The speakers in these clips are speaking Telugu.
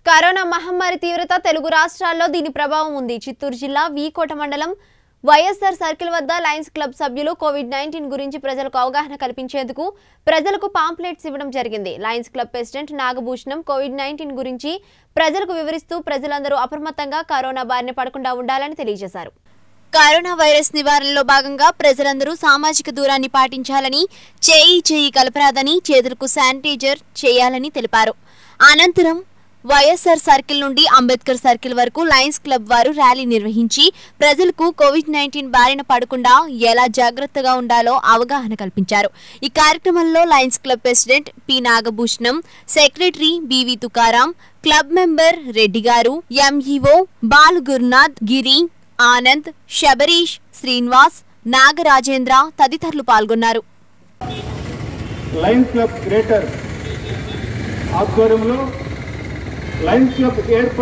కరోనా మహమ్మారి తీవ్రత తెలుగు రాష్ట్రాల్లో దీని ప్రభావం ఉంది. చిత్తూరు జిల్లా వీకోట మండలం వైఎస్ఆర్ సర్కిల్ వద్ద లయన్స్ క్లబ్ సభ్యులు కోవిడ్-19 గురించి ప్రజలకు అవగాహన కల్పించేందుకు ప్రజలకు పాంప్లెట్స్ ఇవ్వడం జరిగింది. లయన్స్ క్లబ్ ప్రెసిడెంట్ నాగభూషణం కోవిడ్-19 గురించి ప్రజలకు వివరిస్తూ ప్రజలందరూ అప్రమత్తంగా కరోనా బారిన పడకుండా ఉండాలని తెలియజేశారు. కరోనా వైరస్ నివారణలో భాగంగా ప్రజలందరూ సామాజిక దూరాన్ని పాటించాలని, చేయి కలపరాదని, చేతులకు శానిటైజర్ చేయాలని తెలిపారు. అనంతరం వైఎస్ఆర్ సర్కిల్ నుండి అంబేద్కర్ సర్కిల్ వరకు లయన్స్ క్లబ్ వారు ర్యాలీ నిర్వహించి ప్రజలకు కోవిడ్-19 బారిన పడకుండా ఎలా జాగ్రత్తగా ఉండాలో అవగాహన కల్పించారు. ఈ కార్యక్రమంలో lions club president P Nagabhushanam, secretary BV Tukaram, club member Reddy garu, MEO Balu Gurunath, Giri, Anand, Sabarish, Srinivas, Nagarajendra తదితరులు పాల్గొన్నారు. లయన్స్ క్లబ్ గ్రేటర్ ఆధ్వర్యంలో లయన్స్ క్లబ్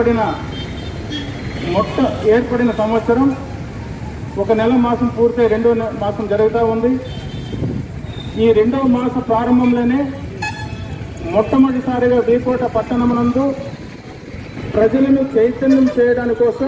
ఏర్పడిన సంవత్సరం ఒక నెల మాసం పూర్తయి రెండో మాసం జరుగుతూ ఉంది. ఈ రెండవ మాస ప్రారంభంలోనే మొట్టమొదటిసారిగా వీకోట పట్టణమునందు ప్రజలను చైతన్యం చేయడానికి కోసం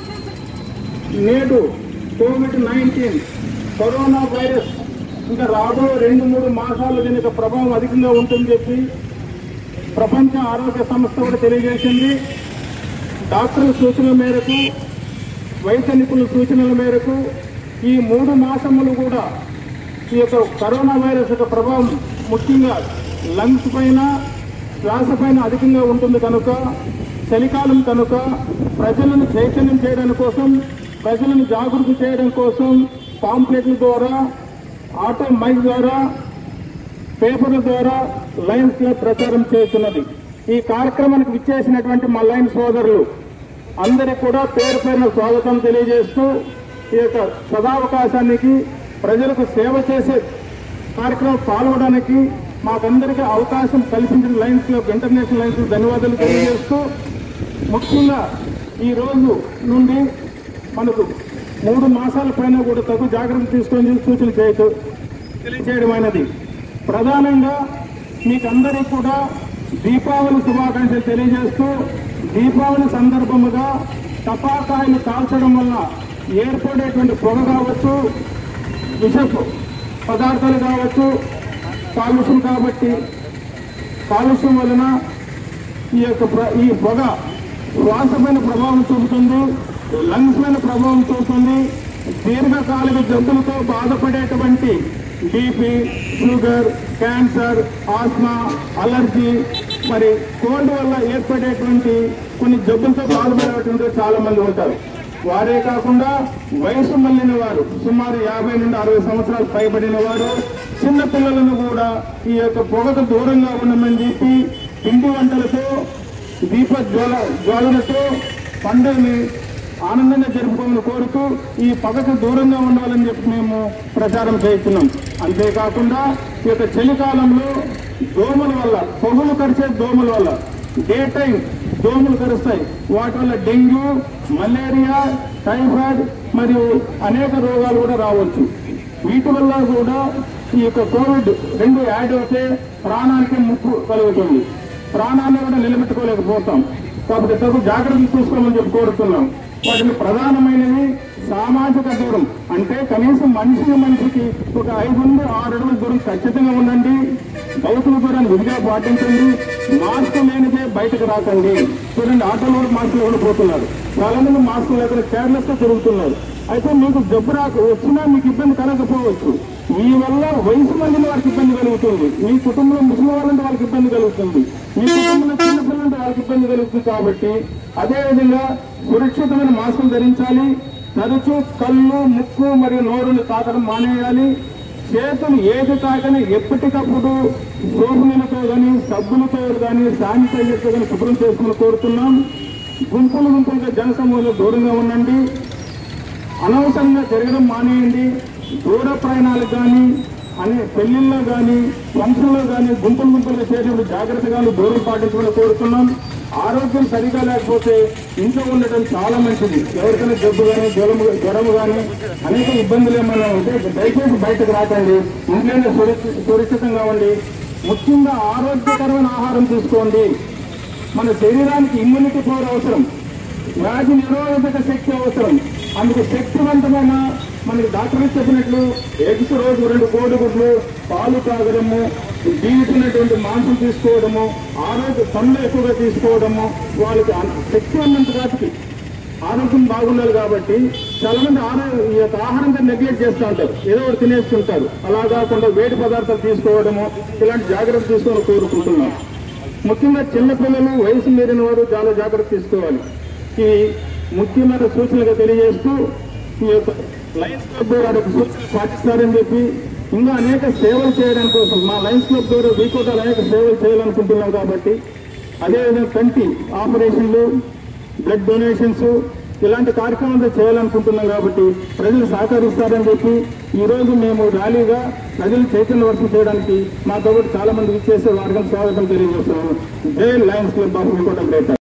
నేడు కోవిడ్-19 కరోనా వైరస్ ఇంకా రాబోయే 2-3 మాసాలు దీనికి ప్రభావం అధికంగా ఉంటుందని చెప్పి ప్రపంచ ఆరోగ్య సంస్థ కూడా తెలియజేసింది. డాక్టర్ల సూచనల మేరకు, వైద్య నిపుణుల సూచనల మేరకు ఈ 3 మాసములు కూడా ఈ యొక్క కరోనా వైరస్ యొక్క ప్రభావం ముఖ్యంగా లంగ్స్ పైన, శ్వాస పైన అధికంగా ఉంటుంది కనుక, చలికాలం కనుక ప్రజలను చైతన్యం చేయడం కోసం, ప్రజలను జాగృతి చేయడం కోసం పాంప్లెట్ల ద్వారా, ఆటో మైక్ ద్వారా, పేపర్ల ద్వారా లయన్స్ క్లబ్ ప్రచారం చేస్తున్నది. ఈ కార్యక్రమానికి విచ్చేసినటువంటి మా లయన్స్ సోదరులు అందరికీ కూడా పేరు పేరున స్వాగతం తెలియజేస్తూ ఈ యొక్క సదావకాశానికి, ప్రజలకు సేవ చేసే కార్యక్రమం పాల్గొనడానికి మాకందరికీ అవకాశం కల్పించిన lions club, international lions club ధన్యవాదాలు తెలియజేస్తూ, ముఖ్యంగా ఈ రోజు నుండి మనకు 3 మాసాల పైన కూడా తగు జాగ్రత్త తీసుకొని సూచన తెలియచేయడమైనది. ప్రధానంగా మీకు అందరికీ కూడా దీపావళి శుభాకాంక్షలు తెలియజేస్తూ, దీపావళి సందర్భముగా టపాకాయలు కాల్చడం వల్ల ఏర్పడేటువంటి పొగ కావచ్చు, విషపు పదార్థాలు కావచ్చు, కాలుష్యం కాబట్టి కాలుష్యం వలన ఈ పొగ శ్వాసపైన ప్రభావం చూపుతుంది, లంగ్స్ పైన ప్రభావం చూపుతుంది. దీర్ఘకాలిక జబ్బులతో బాధపడేటువంటి BP, sugar, cancer, asthma, allergy, మరి కోల్డ్ వల్ల ఏర్పడేటువంటి కొన్ని జబ్బులతో బాధపడేటువంటి చాలా మంది ఉంటారు. వారే కాకుండా వయసు మళ్ళిన వారు, సుమారు 50 నుండి 60 సంవత్సరాలు పైబడిన వారు, చిన్న పిల్లలను కూడా ఈ యొక్క పొగకు దూరంగా ఉండమని చెప్పి పిండి వంటలతో, దీప జ్వాలలతో పండుగని ఆనందంగా జరుపుకోవాలని కోరుతూ ఈ పొగకు దూరంగా ఉండాలని చెప్పి మేము ప్రచారం చేస్తున్నాం. అంతేకాకుండా ఈ యొక్క చలికాలంలో దోమల వల్ల, పొగలు కరిచే దోమల వల్ల, డే టైం దోమలు కరుస్తాయి. వాటి వల్ల డెంగ్యూ, మలేరియా, టైఫాయిడ్ మరియు అనేక రోగాలు కూడా రావచ్చు. వీటి వల్ల కూడా ఈ యొక్క కోవిడ్-2 యాడ్ అవుతే ప్రాణానికి ముప్పు కలుగుతుంది. ప్రాణాన్ని కూడా నిలబెట్టుకోలేకపోతాం. కాబట్టి తగు జాగ్రత్తలు తీసుకోమని చెప్పి కోరుతున్నాం. వాటిని ప్రధానమైనవి సామాజిక దూరం, అంటే కనీసం మనిషికి ఒక 5 నుండి 6 అడుగుల దూరం ఖచ్చితంగా ఉండండి. భౌతిక దూరాన్ని విధిగా పాటించండి. మాస్క్ లేనిదే బయటకు రాకండి. చూడండి, ఆటోలో మాస్కులు ఎవరు పోతున్నారు, చాలా మంది మాస్కులు లేకుండా కేర్లెస్ గా తిరుగుతున్నారు. అయితే మీకు జబ్బు వచ్చినా మీకు ఇబ్బంది కలగకపోవచ్చు. మీ వల్ల వయసు మళ్ళిన వారికి ఇబ్బంది కలుగుతుంది, మీ కుటుంబంలో ముసలి వాళ్ళంటే వాళ్ళకి ఇబ్బంది కలుగుతుంది, మీ కుటుంబంలో చిన్నపిల్లలంటే వాళ్ళకి ఇబ్బంది కలుగుతుంది. కాబట్టి అదేవిధంగా సురక్షితమైన మాస్కులు ధరించాలి. తరచూ కళ్ళు, ముక్కు మరియు నోరుని తాకడం మానేయాలి. చేతులు ఏది తాకని ఎప్పటికప్పుడు సోపు నీళ్ళతో కానీ, సబ్బులతో కానీ, శానిటైజర్తో కానీ శుభ్రం చేసుకుని కోరుతున్నాం. గుంపులుగా జనసమూహంలో దూరంగా ఉండండి. అనవసరంగా తిరగడం మానేయండి. దూర ప్రయాణాలకు కానీ, పెళ్లిళ్ళలో కానీ, ఫంక్షన్లో కానీ గుంపులుగా చేసేటప్పుడు జాగ్రత్తగా దూరం పాటించమని కోరుతున్నాం. ఆరోగ్యం సరిగా లేకపోతే ఇంట్లో ఉండటం చాలా మంచిది. ఎవరికైనా జబ్బు కానీ, జ్వరము కానీ, అనేక ఇబ్బందులు ఏమైనా ఉంటే దయచేసి బయటకు రాకండి. ఇంట్లోనే సురక్షితంగా ఉండి, ముఖ్యంగా ఆరోగ్యకరమైన ఆహారం తీసుకోండి. మన శరీరానికి ఇమ్యూనిటీ పవర్ అవసరం, వ్యాధి నిరోధక శక్తి అవసరం. అందుకు శక్తివంతమైన మనకి డాక్టర్లు చెప్పినట్లు ఎగ్స్ రోజు 2 కోడిగుడ్లు, పాలు తాగడము, జీవితున్నటువంటి మాంసం తీసుకోవడము, ఆరోగ్య పనులు ఎక్కువగా తీసుకోవడము, వాళ్ళకి శక్తి ఉన్నంత వాటికి ఆరోగ్యం బాగుండాలి. కాబట్టి చాలా మంది ఈ యొక్క ఆహారంగా నెగ్లెక్ట్ చేస్తూ ఉంటారు, ఏదో ఒకటి తినేస్తుంటారు. అలా కాకుండా వేడి పదార్థాలు తీసుకోవడము, ఇలాంటి జాగ్రత్త తీసుకోవాలని కోరుకుంటున్నాం. ముఖ్యంగా చిన్నపిల్లలు, వయసు మీరిన వారు చాలా జాగ్రత్త తీసుకోవాలి. ఈ ముఖ్యమైన సూచనలుగా తెలియజేస్తూ ఈ యొక్క లయన్స్ క్లబ్ వారికి సూచనలు పాటిస్తారని చెప్పి ఇంకా అనేక సేవలు చేయడానికి కోసం మా లయన్స్ క్లబ్ ద్వారా వీకోటాలు అనేక సేవలు చేయాలనుకుంటున్నాం. కాబట్టి అదేవిధంగా కంటి ఆపరేషన్లు, బ్లడ్ డొనేషన్స్ ఇలాంటి కార్యక్రమాలు చేయాలనుకుంటున్నాం. కాబట్టి ప్రజలు సహకరిస్తారని చెప్పి ఈరోజు మేము ర్యాలీగా ప్రజలు చైతన్యవర్తం చేయడానికి మాతో చాలా మంది ఇచ్చేసే వారికి స్వాగతం తెలియజేస్తున్నాము. జై lions club of Vikota greater.